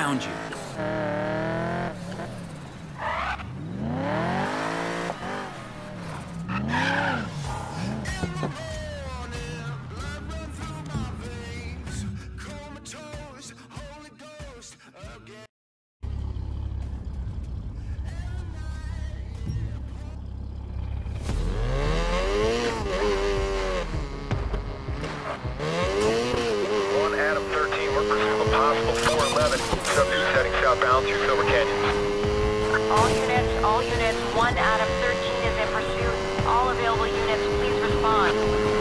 found you. Southbound through Silver Canyon. All units, 1 Adam 13 is in pursuit. All available units, please respond.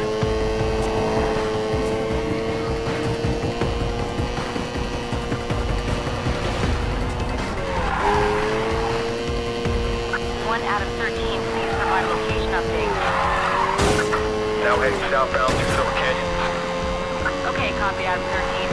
One Adam 13, please provide a location update. Now heading southbound through Silver Canyon. Okay, copy Adam 13.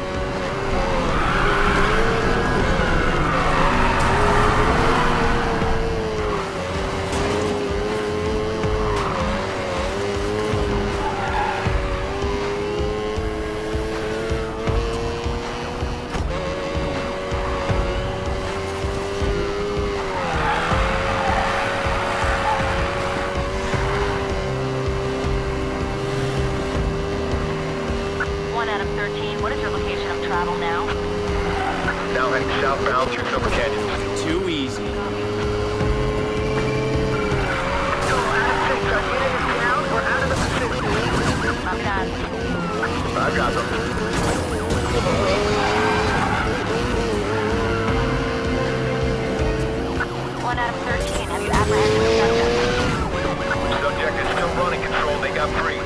Adam 13, what is your location of travel now? Now heading southbound through Silver Canyon. Too easy. Adam 6, our unit is down. We're out of the pursuit. Copy that. I got them. One Adam 13, have you apprehended the subject? Subject is still running control. They got free.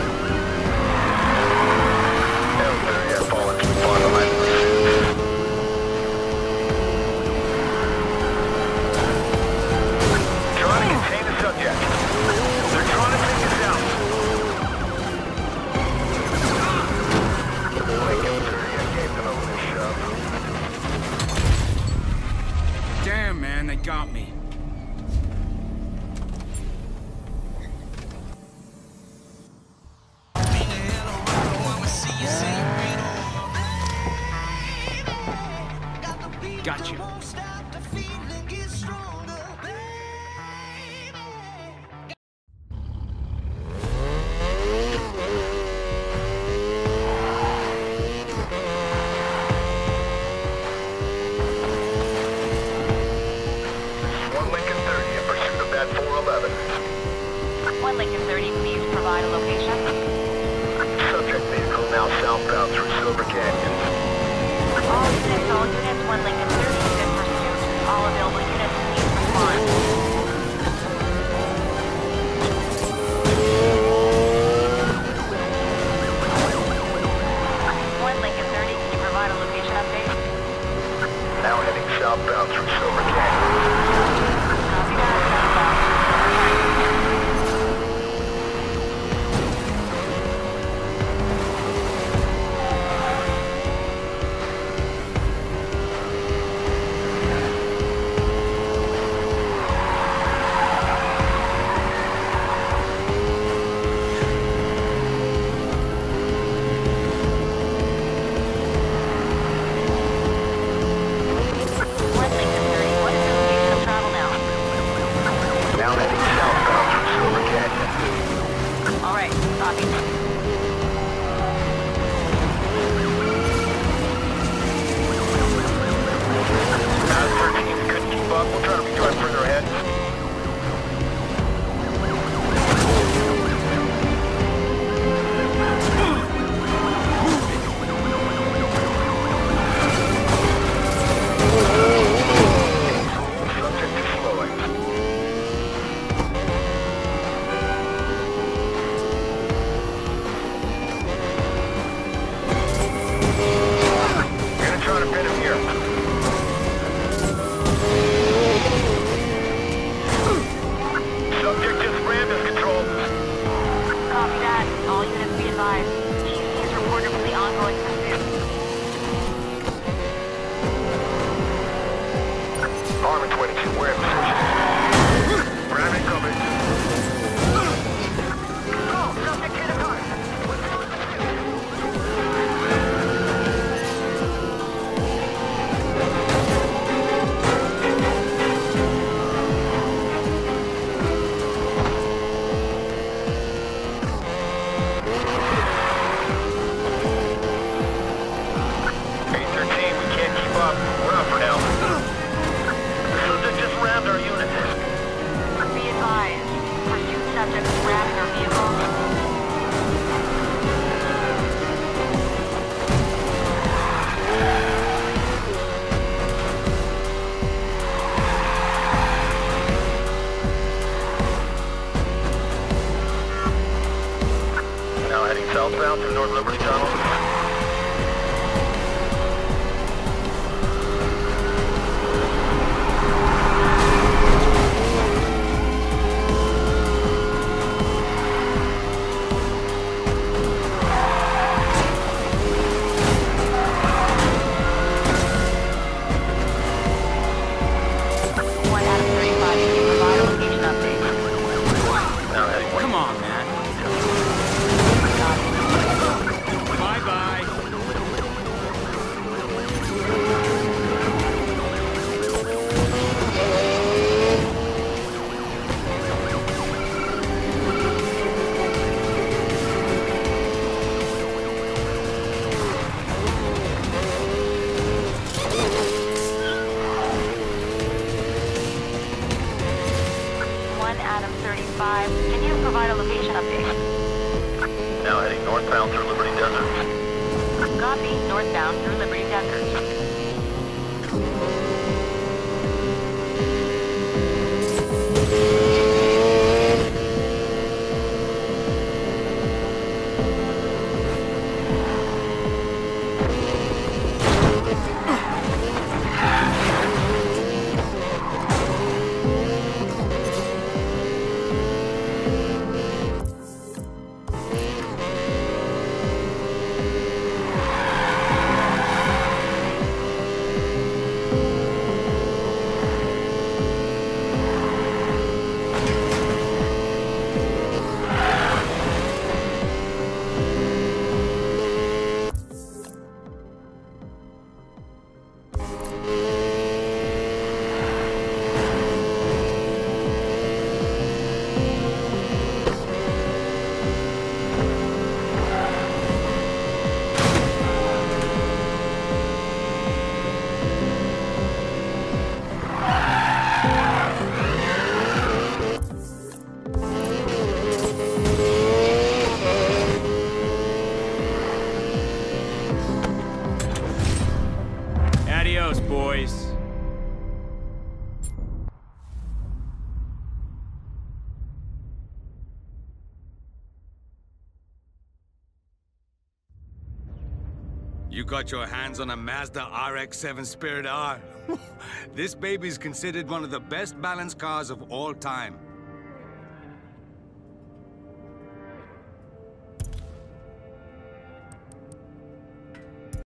Trying to contain the subject. They're trying to take us out. I gave them a shove. Damn, man, they got me. Gotcha. One Lincoln 30 in pursuit of that 411. One Lincoln 30, please provide a location. Subject vehicle now southbound through Silver Canyon. All units, 1 Lincoln 30 is in pursuit. All available units, please respond. Now heading southbound through Silver Canyon. Copy that, southbound through Silver Canyon. Copy. Northbound through Liberty Desert. Adios, boys. You got your hands on a Mazda RX-7 Spirit R? This baby's considered one of the best balanced cars of all time.